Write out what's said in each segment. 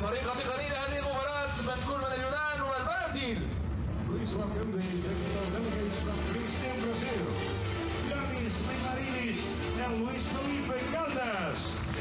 الفريق التقني لهذه المباراة من كل من اليونان والبرازيل. Please welcome the technical delegates from Greece and Brazil, Yanis Limaridis and Luis Felipe Caldas.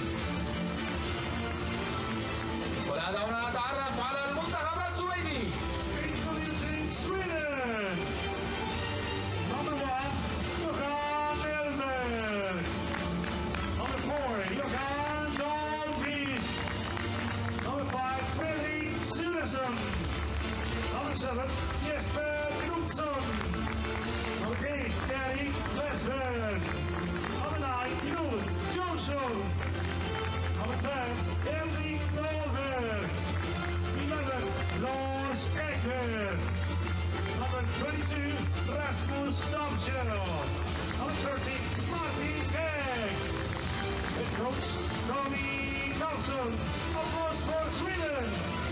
والآن دعونا نتعرف على المنتخب السويدي. Introducing Sweden. Number 1, Johan Elberg. Number 4, Johan Dahlqvist. Number 5, Fredrik Sunesson. Number 7, Jesper Knutsson. Number 8, Erik Westberg. Number 9, Joel Johnson. Number 10, Henrik Dahlberg. 11, Lars Ekberg. Number 22, Rasmus Stamkjell. Number 13, Martin Hägg. Head coach, Tony Carlson. Applause for Sweden.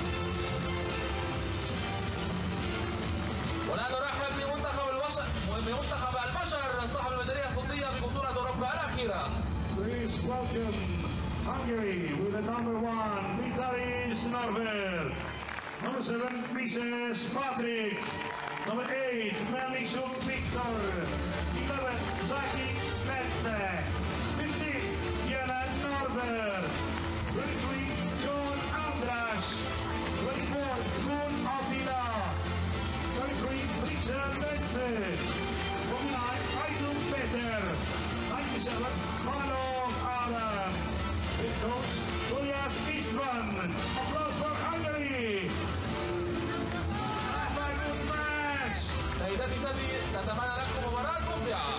والآن نرحب بمنتخب البشر صاحب الميدالية الفضية ببطولة أوروبا الأخيرة. Please welcome Hungary with the number 1, Vitalijs Norberg. Number 7, Mises Patrick. Number 8, Melikšuk Viktor. 11, Zakic Metse. 15, Jana Norberg. 23, John Andras. 24, Gun Attila. 23, Lisa Metse. 29, Aydun Peter. 97, Malon Adam. Head coach, Elias Istvan. Applause for Hungary. Have a good match. سيداتي سادتي نتمنى لكم مباراة ممتعة.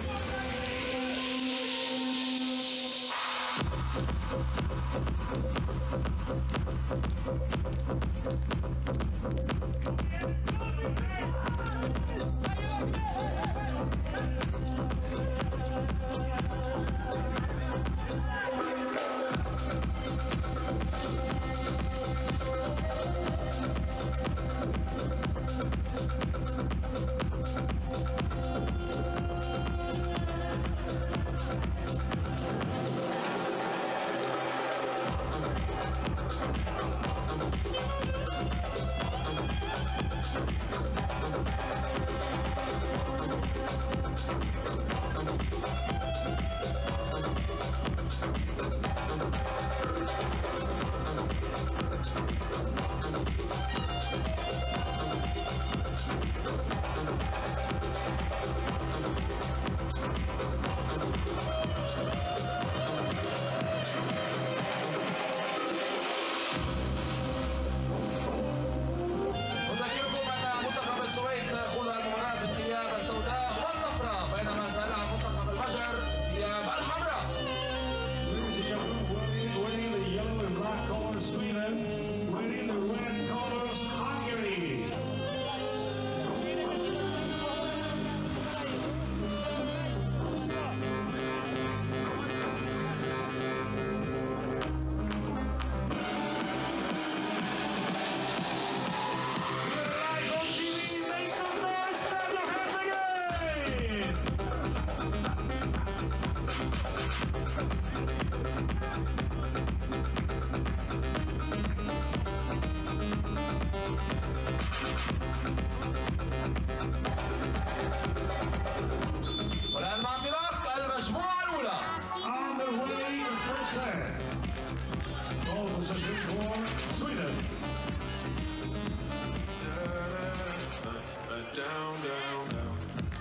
Down, down, down.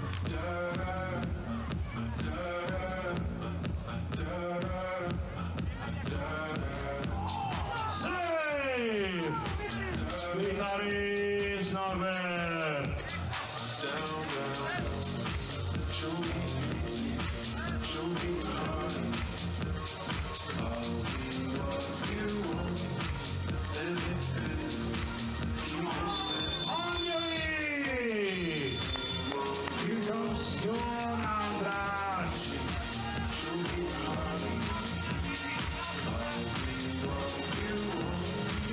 Da, da, da, da, da, da, da. Save! Vitalijs Norberg. Down, down. Show me your heart. I'll be what you want. Hungary! Here comes John Andras. Show me your heart. I'll be what you want.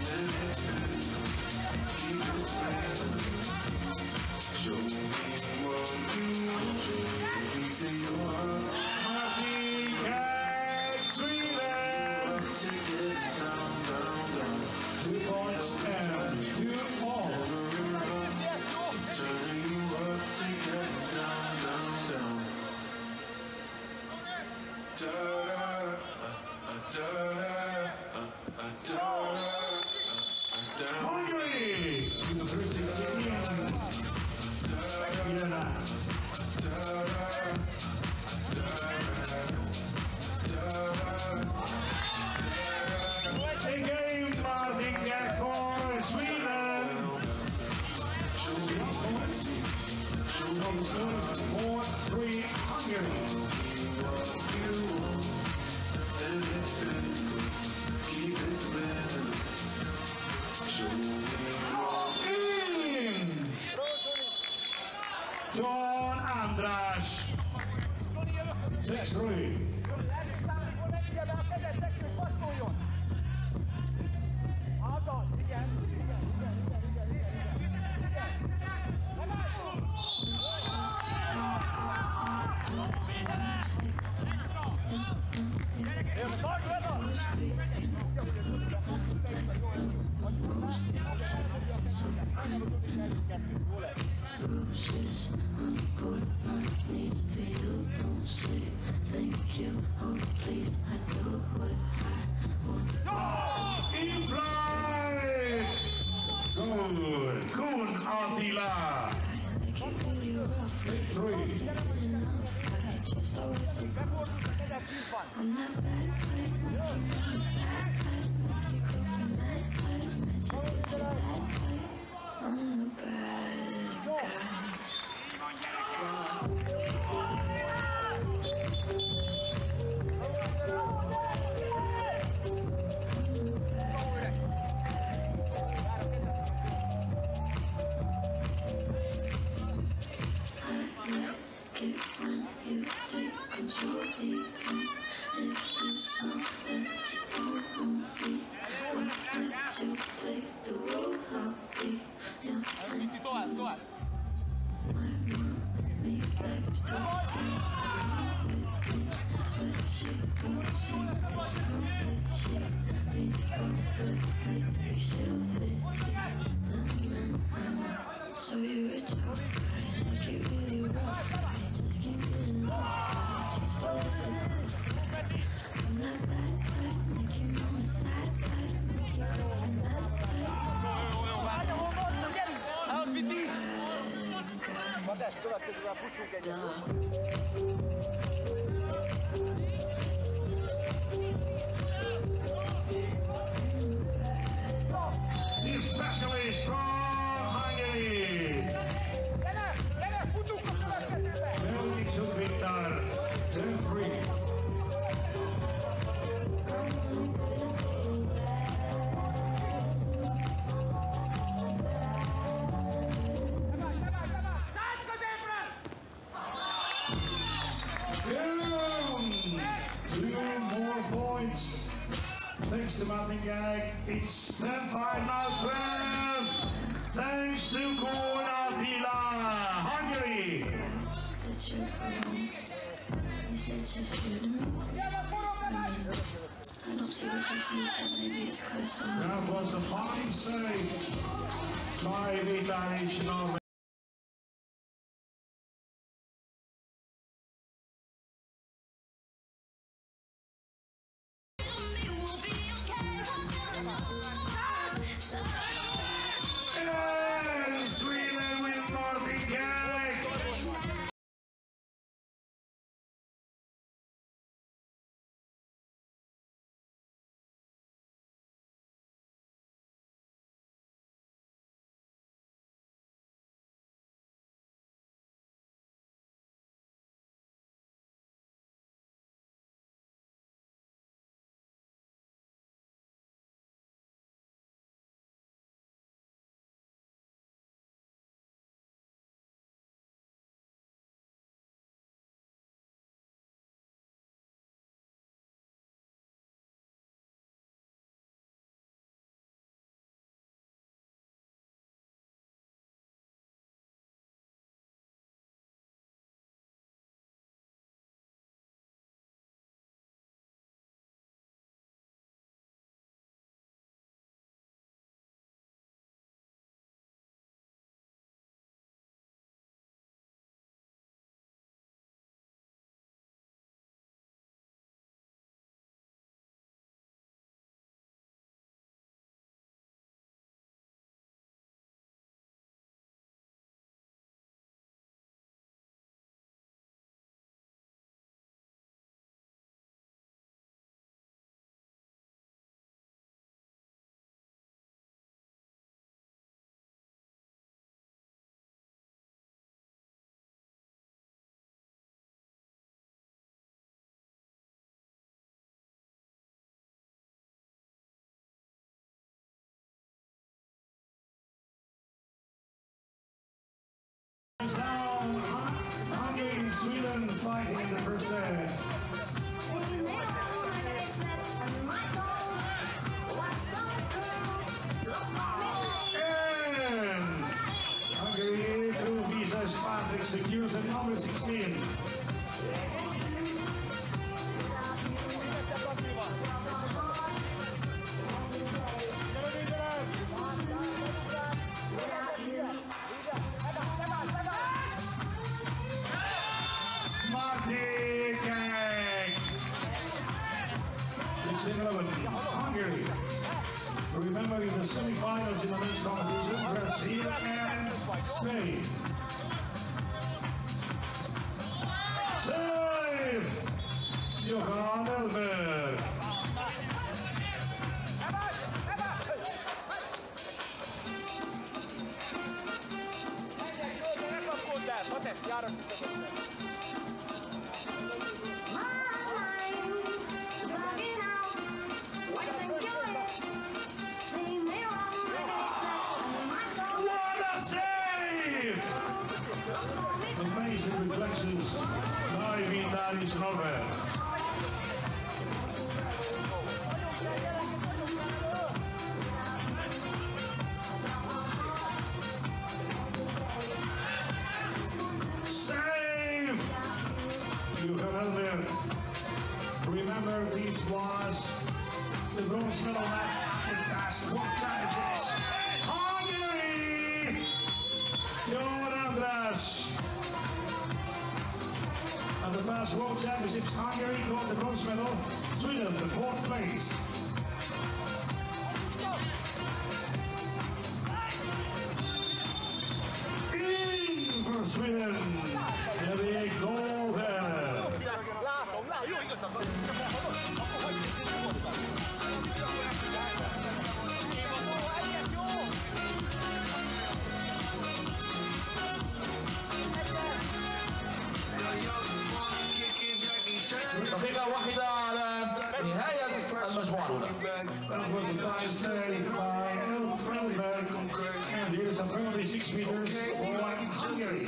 Keep it spread. Show me what you want. Show me a piece of your heart. Martin is 4-3 Hungary. And it's been keep it spinning. Show me In! John András. 6-3. Bruises on both my knees for you. Don't say thank you. Oh, please, I do what I want. In flight! Good. Kun Attila. Like it really rough. 3. Enough. I just always support. I'm that bad type. I'm the sad type. Your girlfriend that type. Messages of that type. I'm the bad guy. It when you take control, even if you know that you don't own me. I'll let you play the role. I'll be your man. My mommy likes to sing with me, but she won't sing this song with she reads all the lately. She'll pity the men I know. So you're a tough guy, like it really rough. Just can't get enough. Just always above. I'm that bad type, make your mama sad type, make your girlfriend mad type. The specialist from Hungary. Melniczuk Viktor. 10-3. Two more points. Thanks to Martin Gag. It's 10-5 now, 12. Thanks to Kun Attila, Hungary. That you're wrong. You said you're scared of me. I don't see what you see, but maybe it's cause I'm That was a fine save by Vita points down. Hungary and Sweden fighting in the first set. And Hungary through Visa's Patrick secures at number 16. Hungary. Remember in the semi-finals in the men's competition, Brazil and Spain. Save! Johan Elberg. Amazing reflections live in Danish Norway. Save! Johan Elberg. Remember, this was the bronze medal match at the past World Championships. Hungary! John Andras. At the past World Championships, Hungary got the bronze medal. Sweden, the 4th place. In for Sweden, Erik Dahlberg. دقيقة واحدة على نهاية المجموعة الأولى. That was a fast day by El Friedberg. And here's a 46 meters for Hungary.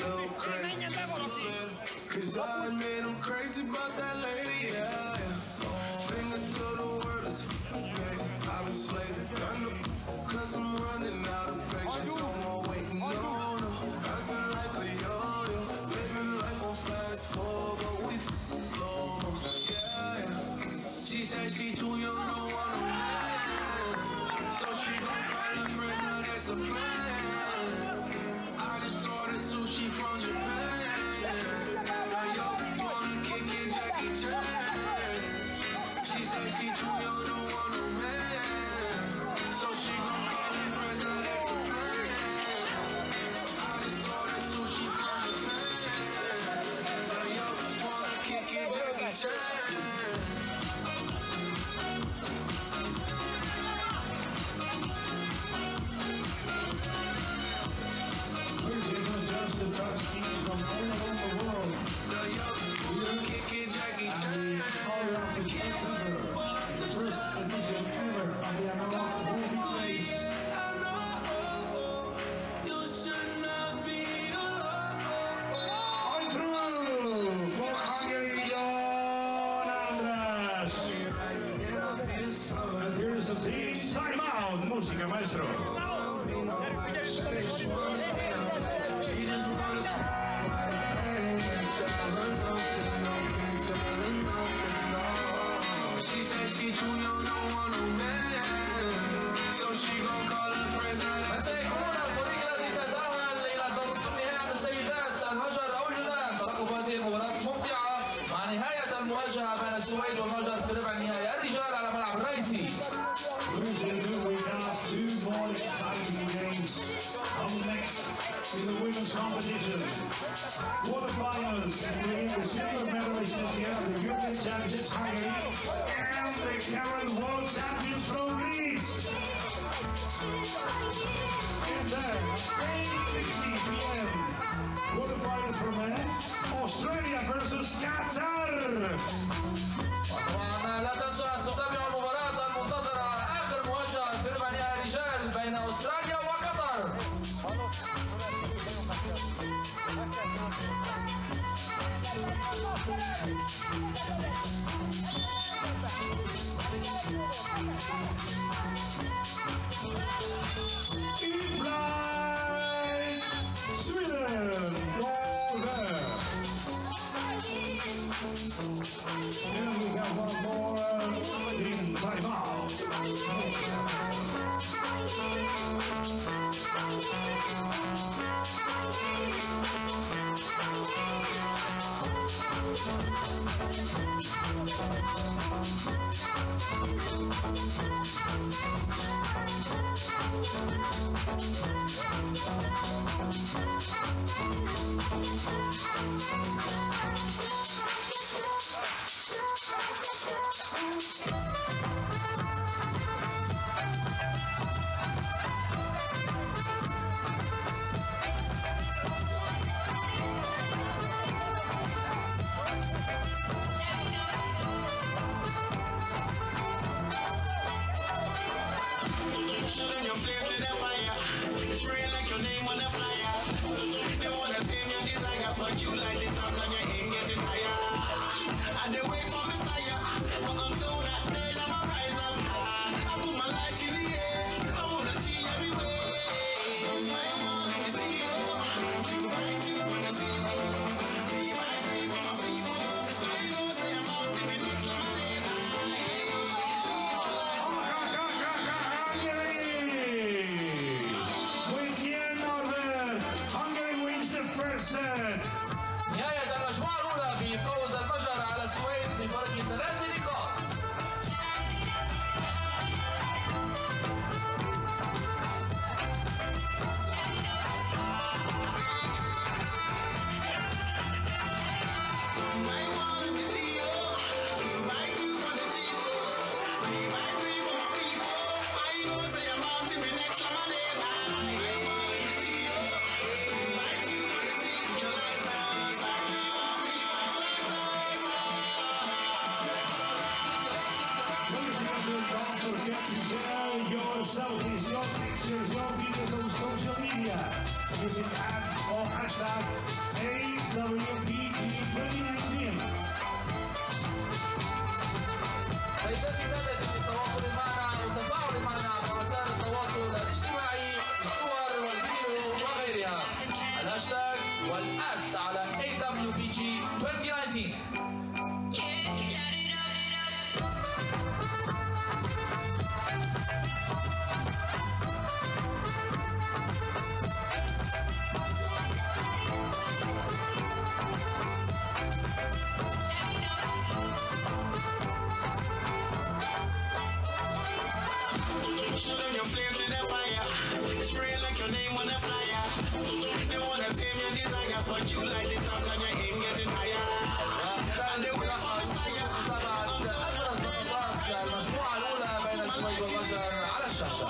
Cause I admit I'm crazy about that lady, yeah. Finger to the world is okay. I've been slaving, cause I'm running out of patience. No more waiting, no. Hustling like a yo-yo, living life on fast forward, but we slow, yeah. She said she too young, don't want no man, so she gon' call her friends, now that's a plan. I just ordered sushi from Japan. Now yo, wanna kick it, Jackie Chan. She said she too young, don't want no man, so she gon' call her friends, now that's a plan. I just ordered sushi from Japan. Now yo, wanna kick it, Jackie Chan. Just the Dutch teams from all around the world. All around the center. The first edition ever of the Analog World Beach Games. On through for Hungary, John Andras. And here is a team timeout. Música, maestro. She just wants can't tell her nothing, no, can't tell her nothing, no. She said she too young, don't want no man, so she gon' call her friends. سيكون الفريق الذي سيتأهل إلى دور النهائي السيدات المجر أو اليونان. ترقب هذه المباراة ممتعة مع نهاية المواجهة بين السويد والمجر في ربع النهائي الرجال على الملعب الرئيسي. We have 2 more exciting games coming next in the women's competition. Quarterfinals between the silver medalists this year of the European Championships Hungary and the current world champions from Greece. And then, 8:50 p.m. quarterfinals for men, Australia versus Qatar. طبعا لا تنسوا أن تتابعوا المباراة المنتظرة آخر مواجهة في ربع نهائي الرجال بين أستراليا وقطر. Suede. نهاية المجموعة الأولى بفوز المجر على السويد بفرق 3 نقاط. Don't forget to share your selfies, your pictures, your videos on social media. Visit @ or hashtag AWPG2019. سيداتي سادتي التواصل معنا والتفاعل معنا عبر وسائل التواصل الاجتماعي بالصور والفيديو وغيرها. الهاشتاج والآت على AWPG 2019. Show them your flame to the fire. Spray like your name on a flyer. They wanna tame your desire, but you light it up and your aim getting higher. And they wait for Messiah. المجموعة الأولى بين السويد والمجر على الشاشة.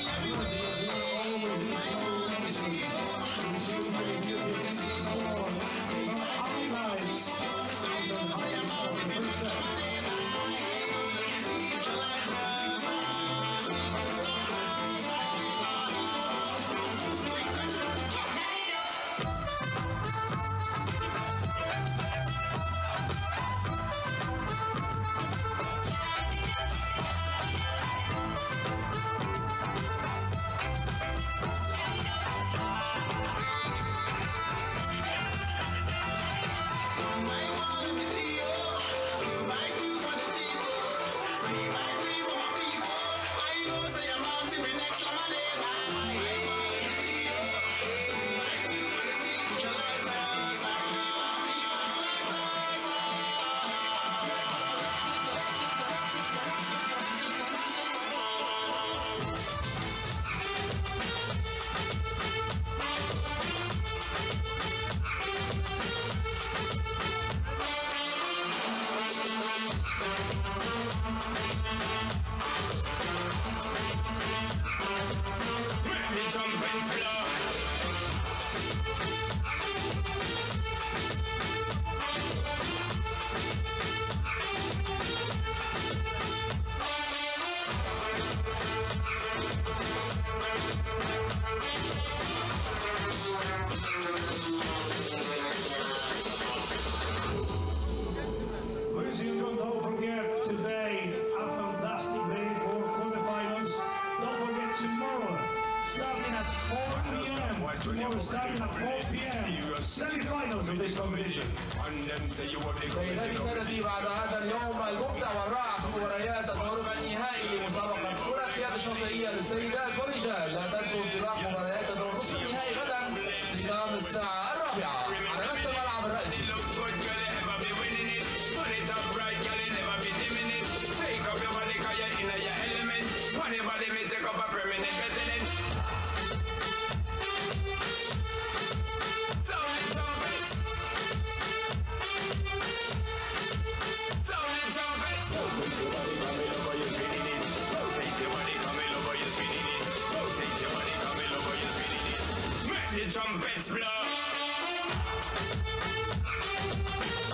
Don't forget today a fantastic day for quarterfinals. Don't forget tomorrow, starting at 4 p.m. Tomorrow starting at 4 p.m. Semi-finals of this competition. سيداتي سادتي بعد هذا اليوم الممتع والرائع في مباريات الربع النهائي لمسابقة كرة اليد الشاطئية للسيدات والرجال. لا تنسوا انطلاق مباريات نصف النهائي غدا بتمام الساعة 4 على نفس الملعب الرئيسي. Trumpets blow.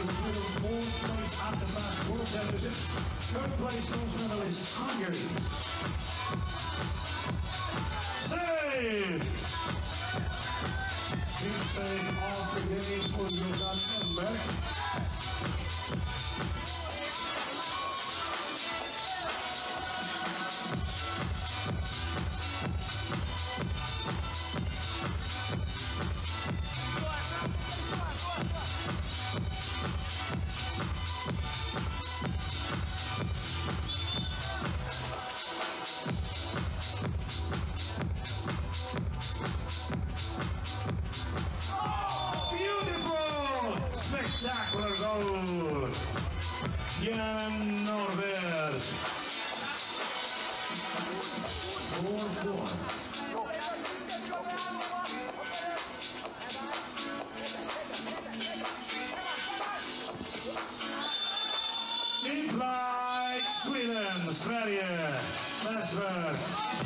Sweden, 4th place at the last World Championships. 3rd place gold medalist Hungary. Save! Team save of the game for Johan Elberg. Spectacular goal! Jan Norberg. 4-4. In-flight Sweden, Sverige, Westberg.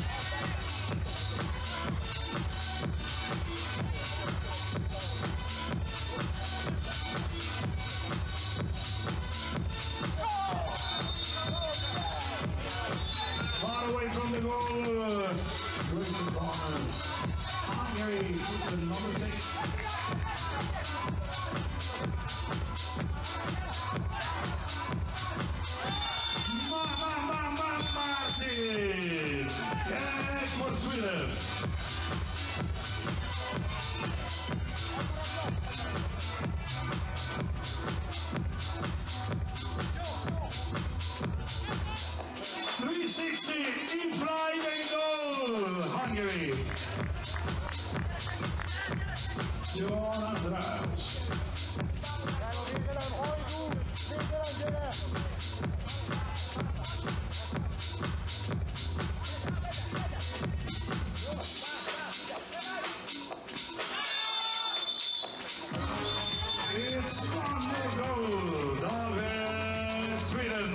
Away from the goal, Grayson Barnes. Hungary puts in number 6. Martin! Catch for Sweden. In flight and goal, Hungary. Johan András. It's one more goal, David, Sweden.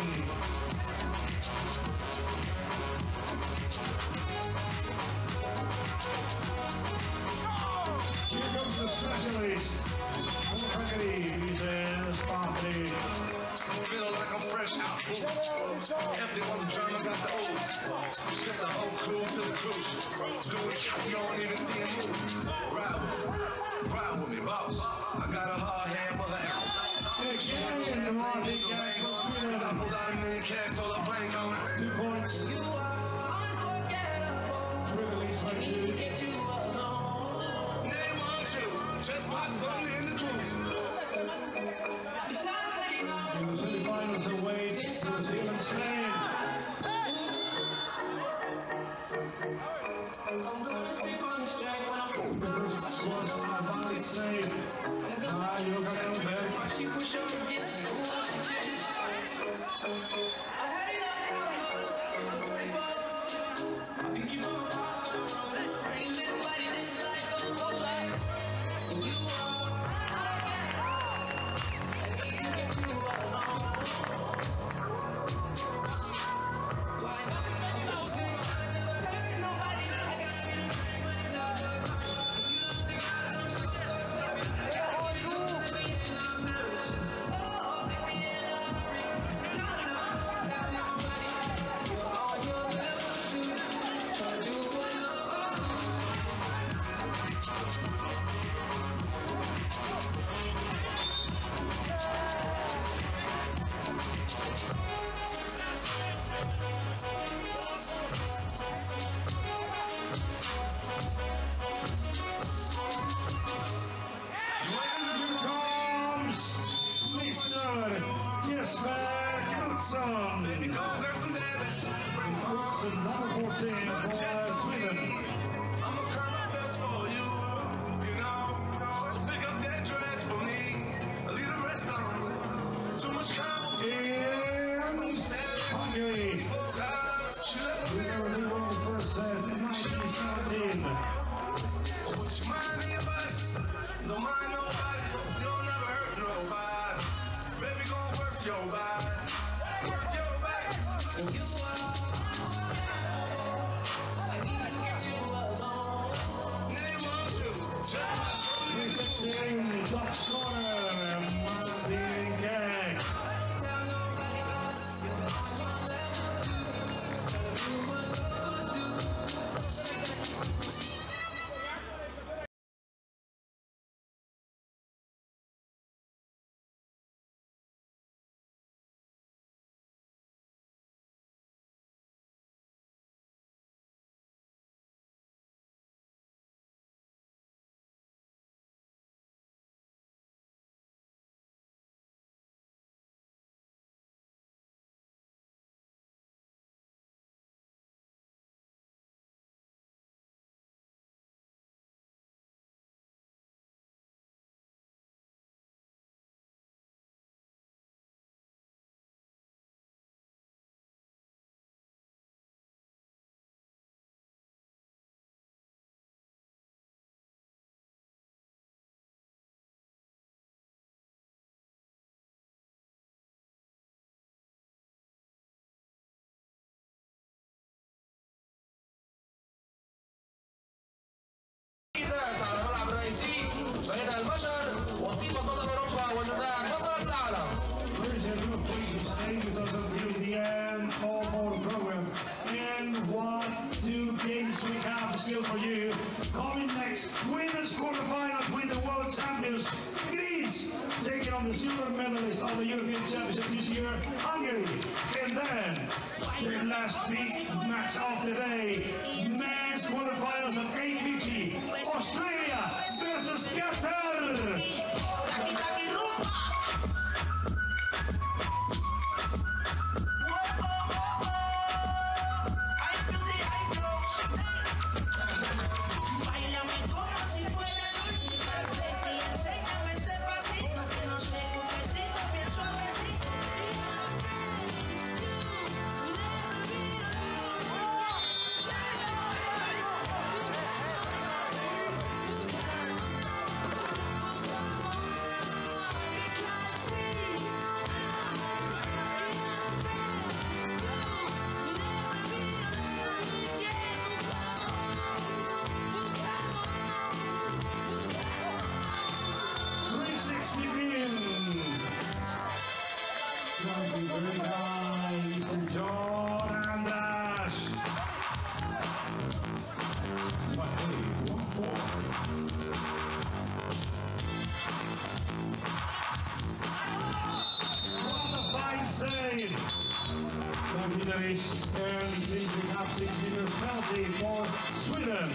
The specialist for Hungary, he says, Barney. Feel like I'm fresh out boots. Empty on the drum, I got the O's. Ship the whole crew to the cruise. Do it, you don't even see him move. Ride with me, boss. I got a hard hand with her arrows. She went the last thing with the bank on. Cause I pulled out $1 million cash, told her blank on. 2 points. You are unforgettable. Sweden leads by 2. Just pop bubbly in the cruise. In the semi-finals away, New Zealand, Spain. The first was a valid save. Johan Elberg. Baby, go grab some babies. Number 14 for Sweden. I'ma curl my best for you, you know. So pick up that dress for me. Leave the rest on. Too much Hungary. We never knew on the first set in 1917. Put your mind in your body. Don't mind nobody. You'll never hurt nobody. Baby, go work your body. Work your body. And you are. I need to get you. won the silver medalist of the European Championship this year, Hungary. And then the last big match of the day, men's quarterfinals at 850, Australia versus Qatar. And seizing up 6 meters penalty for Sweden.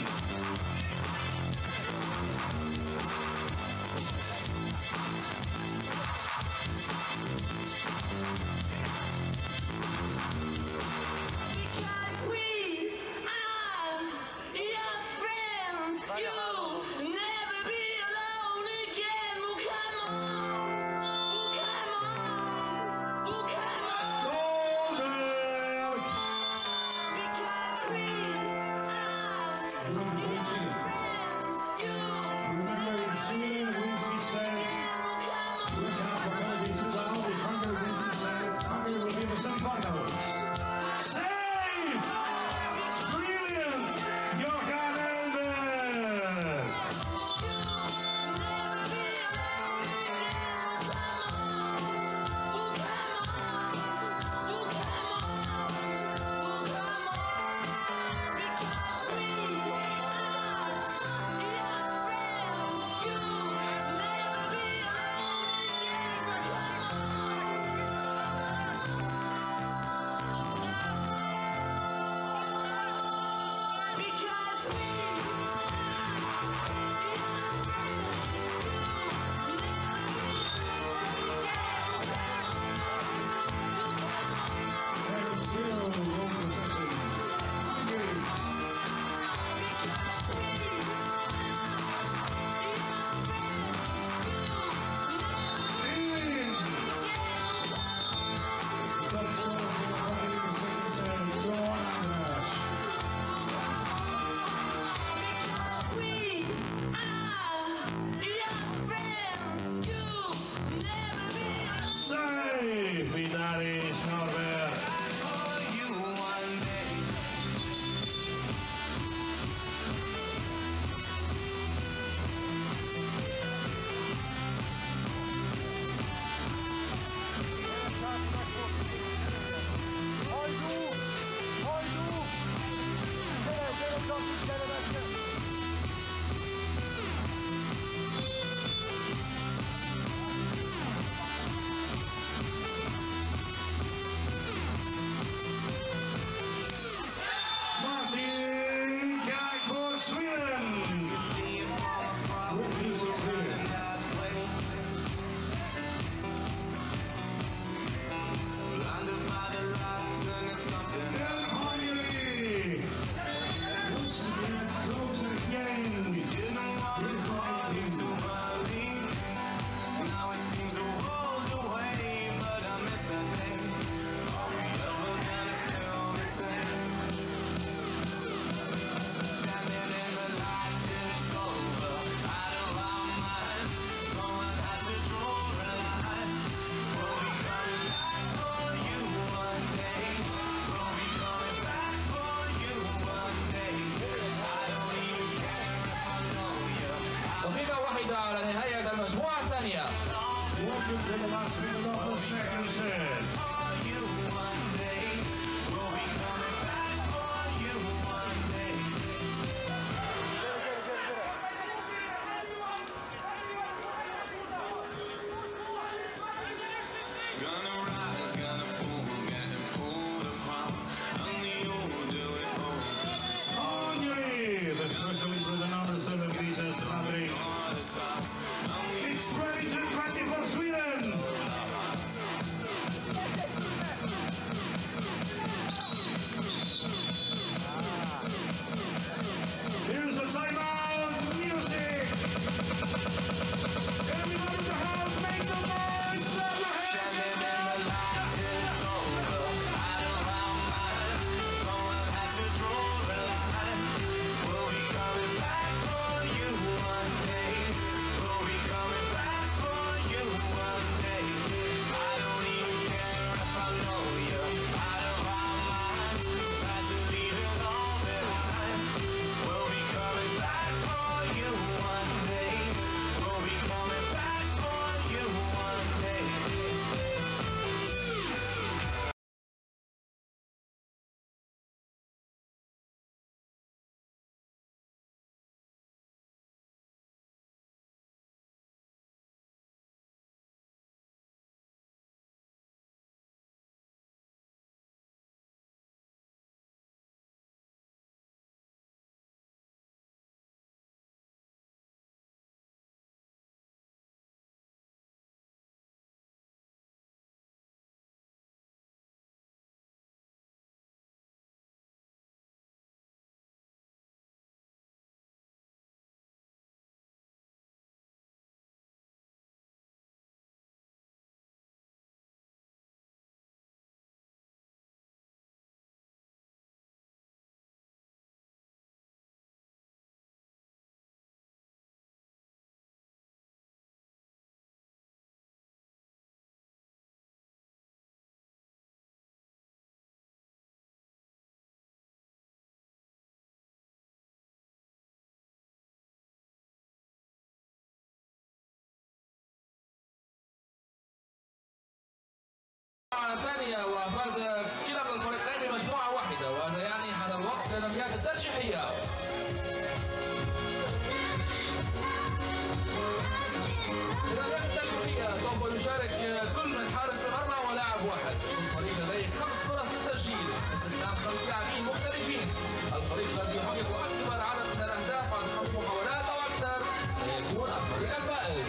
ثانية وفاز كلا من الفريقين بمجموعة واحدة، وهذا يعني حان الوقت للأمنيات الترشيحية. الأمنيات الترشيحية سوف يشارك كل من حارس المرمى ولاعب واحد. الفريق لديه 5 فرص للتسجيل باستخدام 5 لاعبين مختلفين. الفريق الذي يحقق أكبر عدد من الأهداف بعد 5 محاولات أو أكثر سيكون الفريق الفائز.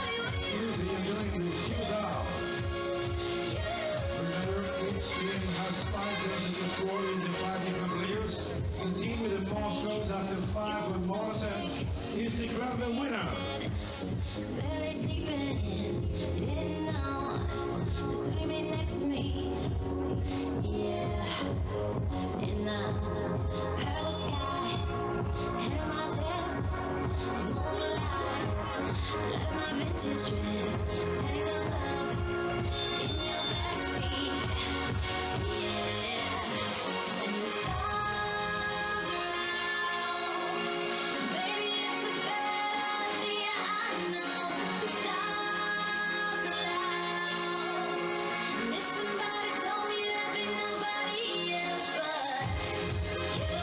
Each team has 5 chances to score into 5 different players. The team with the most goals after 5 or more attempts is declared the winner. Barely sleeping, didn't know there's somebody next to me. Yeah, in the purple sky, head on my chest, moonlight, let my vintage dress tangled up in your backseat. Yeah, and the stars around, baby, it's a bad idea. I know the stars around, and if somebody told me there'd be nobody else but you.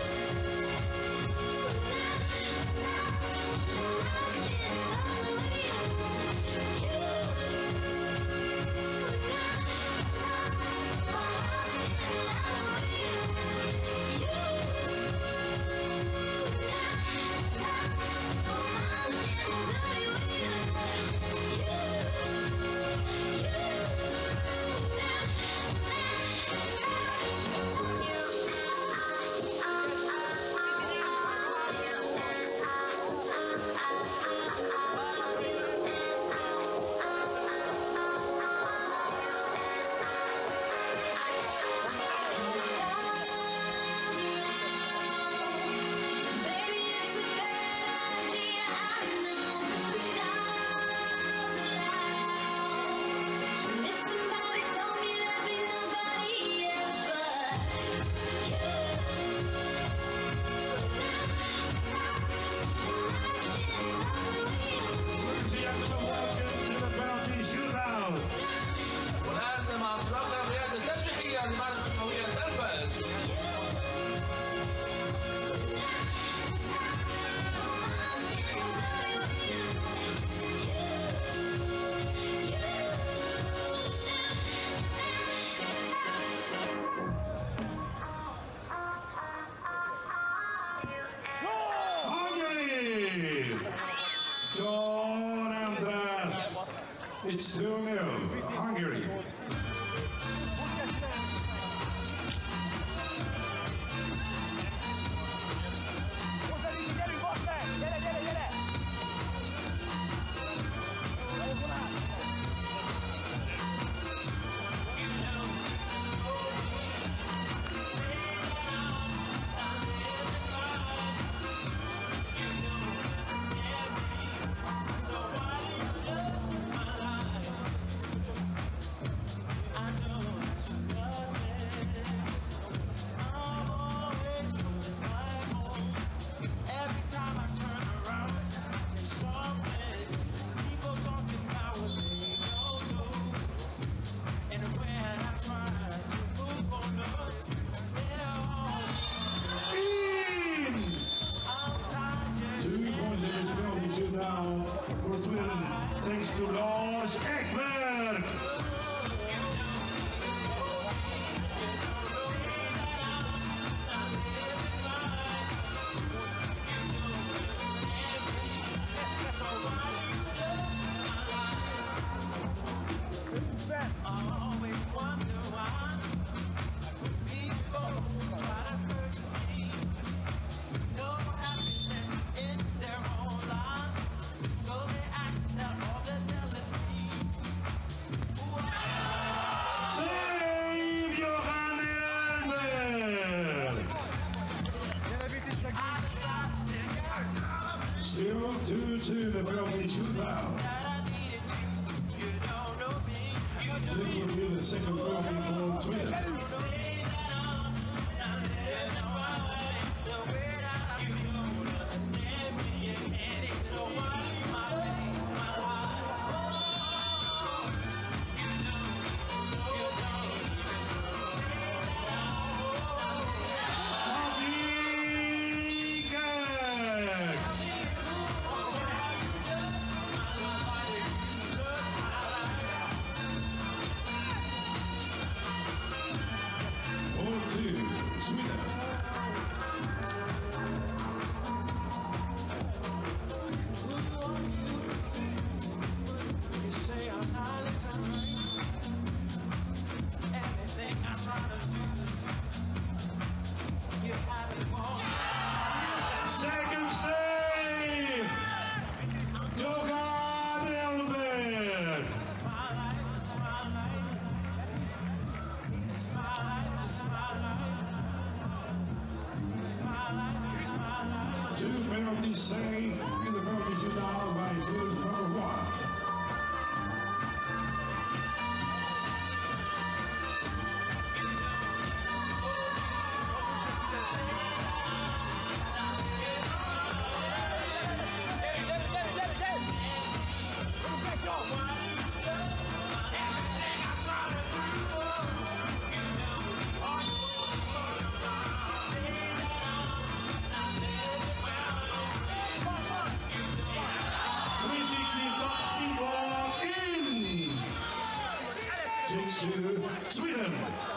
John Andras. It's 2-0, Hungary. Thanks to Lars Ekberg. Still 2-2, the penalty shootout. This will be the second penalty for Sweden. Sweden.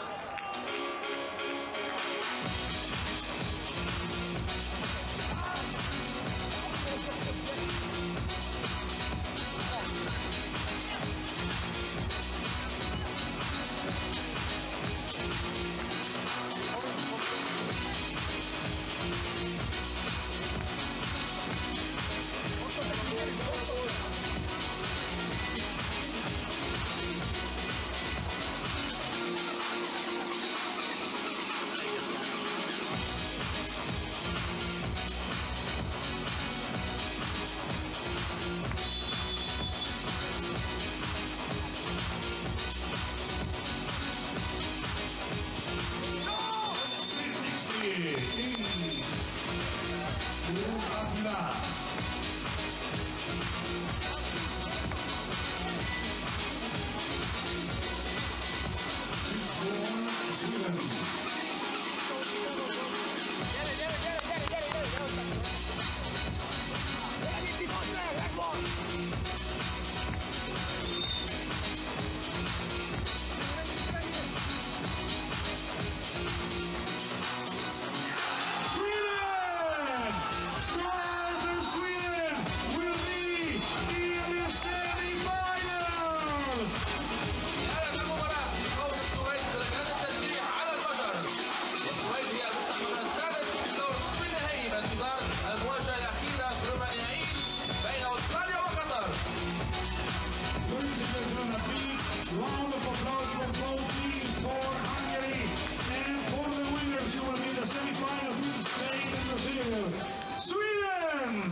Round of applause from both teams for Hungary, and for the winners who will be the semi-finals with Spain and Brazil. Sweden!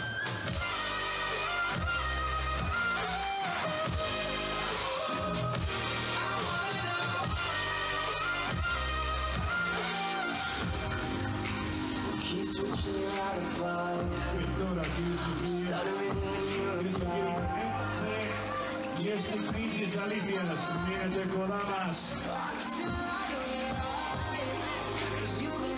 Keep switching your alibi. Stuttering when you reply. Este Critis Alipias, mírate Kodamas. I can feel it in your eyes. 'Cause you